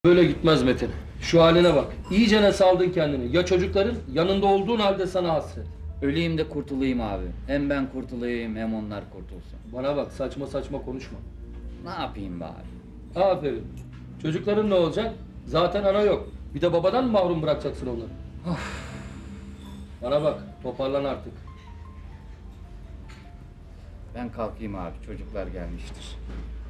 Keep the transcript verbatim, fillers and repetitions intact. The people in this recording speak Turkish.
Böyle gitmez Metin. Şu haline bak. İyicene saldın kendini. Ya çocukların yanında olduğun halde sana hasret. Öleyim de kurtulayım abi. Hem ben kurtulayım hem onlar kurtulsun. Bana bak, saçma saçma konuşma. Ne yapayım be abi? Aferin. Çocukların ne olacak? Zaten ana yok. Bir de babadan mı mahrum bırakacaksın onları? Bana bak, toparlan artık. Ben kalkayım abi. Çocuklar gelmiştir.